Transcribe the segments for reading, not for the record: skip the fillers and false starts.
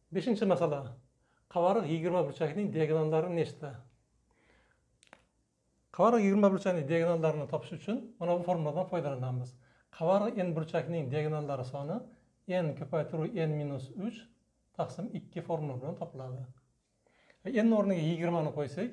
Beshinchi masala. Qavariq 20 burchakning diagonallari nechta? Qavariq 20 burchakning diagonallarini topish uchun mana bu formuladan foydalanamiz. Qavariq n burchakning diagonallari soni n ko'paytiruv n minus 3 taqsim 2 formula bilan topiladi. N o'rniga 20 ni qo'ysak,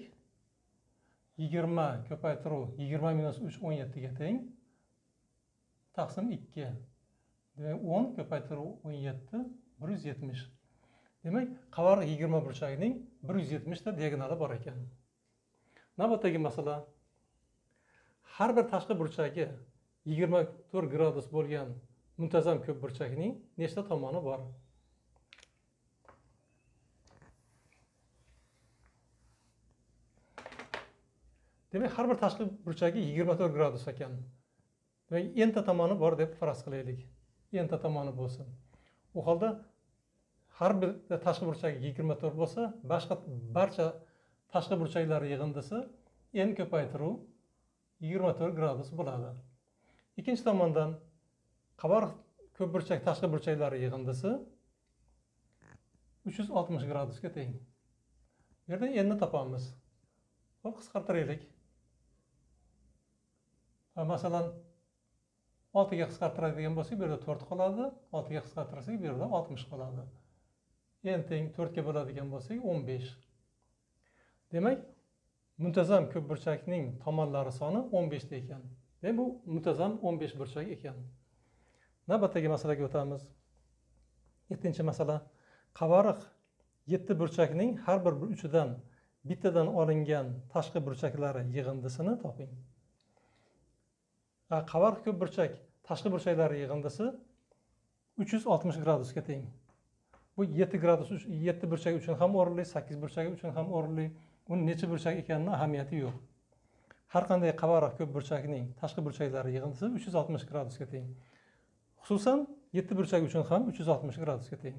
20 ko'paytiruv 20 minus 3 17 ga teng. Taqsim 2. Demak 10 ko'paytiruv 17 170. Demak, qavariq 20 burchagining 170 ta diagonali bor ekan. Navbatdagi masala. Har bir tashqi burchagi 24 gradus bo'lgan muntazam ko'p burchakning nechta tomoni bor? Demak, har bir tashqi burchagi 24 gradus ekan. Demak, n ta tomoni bor deb faraz qilaylik. N ta tomoni bo'lsin. U holda har bir tashqi burchagi 24 bo'lsa, barcha tashqi burchaklar yig'indisi n ko'paytiruv 24 gradus bo'ladi. Ikkinchi tomondan qavariq ko'p burchak tashqi burchaklari yig'indisi 360 gradusga teng. Bu yerda n ni topamiz. Hop, qisqartiraylik. Masalan, 6 ga qisqartiradigan bo'lsak, bu yerda 4 qoladi. 6 ga qisqartirsak, bu yerda 60 qoladi. N teng 4 ga bo'ladigan bo'lsak, 15. Demak, muntazam ko'p burchakning tomonlari soni 15 ta ekan. Demak, bu muntazam 15 burchak ekan. Navbatdagi masalaga o'tamiz. 7-chi masala. Qavariq 7 burchakning har bir uchidan bittadan olingan tashqi burchaklari yig'indisini toping. Qavariq ko'p burchak tashqi burchaklari yig'indisi 360 gradusga teng. Bu 7 gradus 7 burchak uchun ham o'rinli, 8 burchak uchun ham o'rinli. Uning necha burchak ekanining ahamiyati yo'q. Har qanday qavariq ko'p burchakning tashqi burchaklari yig'indisi 360 gradusga teng. Xususan 7 burchak uchun ham 360 gradusga teng.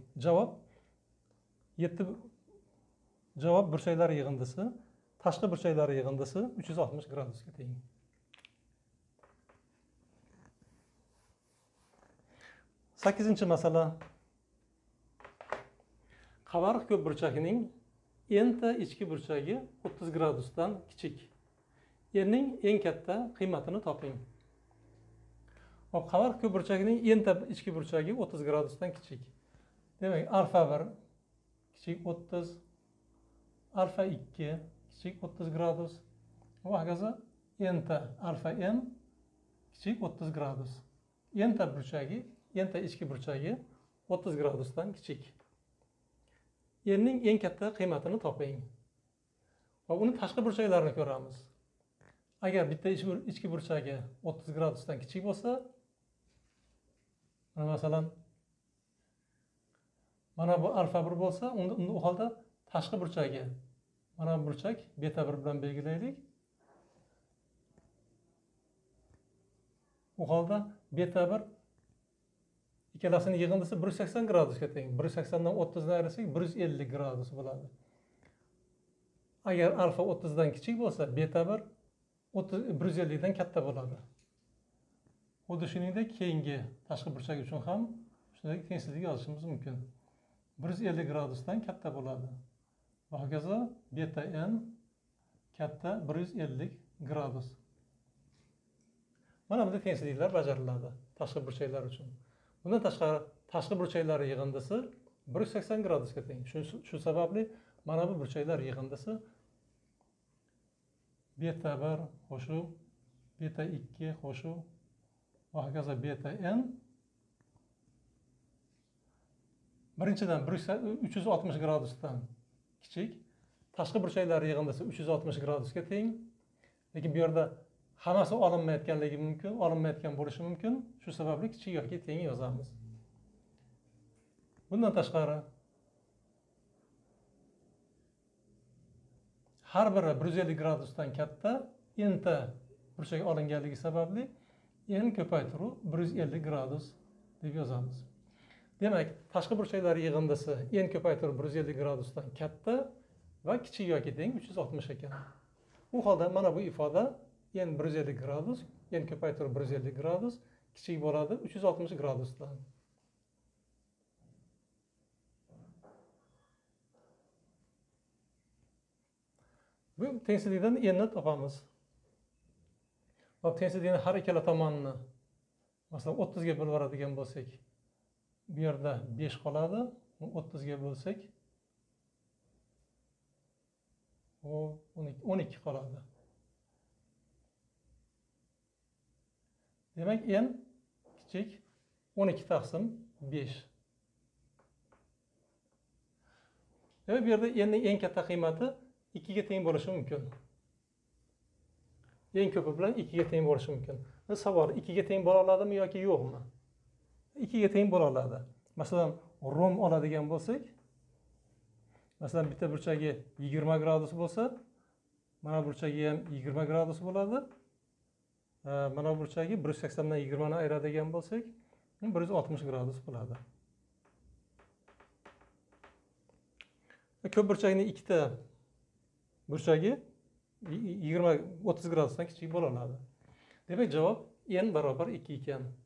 Javob burchaklar yig'indisi, tashqi burchaklar yig'indisi 360 gradusga teng. 8-chi masala. Qavariq ko'p burchagining n ta ichki burchagi 30 gradusdan kichik. N'ning eng katta qiymatini toping. Hop, qavariq ko'p burchagining n ta ichki burchagi 30 gradusdan kichik. Demak, alfa 1 kichik 30, alfa 2 kichik 30 gradus va hokazo n ta alfa n kichik 30 gradus. N ta burchagi, n ta ichki burchagi 30 gradusdan kichik. N'ning eng katta qiymatini toping. Va uni tashqi burchaklarini ko'ramiz. Agar bitta ichki burchagi 30 gradusdan kichik bo'lsa, masalan, mana bu alfa 1 bo'lsa, unda u holda tashqi burchagi, mana bu burchak beta 1 bilan belgilaylik. U holda beta 1 ikkalasining yig'indisi 180 gradusga teng. 180 dan 30 ni ayirsak 150 gradus bo'ladi. Agar alfa 30 dan kichik bo'lsa, beta 1 150 dan katta bo'ladi. Xuddi shuningdek, keyingi tashqi burchak uchun ham shunday tengsizlik yozishimiz mumkin. 150 gradusdan katta bo'ladi. Va hokazo beta n katta 150 gradus. Mana bunday tengsizliklar bajariladi tashqi burchaklar uchun. Bundan tashqari tashqi burchaklar yig'indisi 180 gradusga teng. Shu sababli mana bu burchaklar yig'indisi beta 1 qo'shuv beta 2 qo'shuv va hokazo beta n birinchidan 360 gradusdan kichik, tashqi burchaklar yig'indisi 360 gradusga teng. Lekin bu yerda hammasi olinmayotganligi mumkin, olinmayotgan bo'lishi mumkin. Shu sababli kichik yoki teng yozamiz. Bundan tashqari har biri 150 gradusdan katta n ta burchak olinganligi sababli n ko'paytiruv 150 gradus deb yozamiz. Demak, tashqi burchaklar yig'indisi n ko'paytiruv 150 gradusdan katta va kichik yoki teng 360 ekan. U holda mana bu ifoda n 150 gradus, n ko'paytiruv 150 gradus kichik bo'ladi 360 gradusdan. Bu tengsizlikdan n'ni topamiz. Hop, tengsizlikning har ikkala tomonini masalan 30 ga bo'lib yuboradigan bo'lsak, bu yerda 5 qoladi. 30 ga bo'lsak, o 12 qoladi. Demak, n kichik 12 taqsim 5. Demak, bu yerda n'ning eng katta qiymati 2 ga teng bo'lishi mumkin. Eng ko'pi bilan 2 ga teng bo'lishi mumkin. Savol, 2 ga teng bo'la oladimi yoki yo'qmi? 2 ga teng bo'la oladi. Masalan, rom oladigan bo'lsak, masalan, bitta burchagi 20 gradus bo'lsa, mana burchagi ham 20 gradus bo'ladi. Mana burchagi 180 dan 20 ni ayiradigan bo'lsak, 160 gradus bo'ladi. Ko'p burchakning ikkita burchagi 30 gradusdan kichik bo'la oladi. Demak, javob n barobar 2 ekan.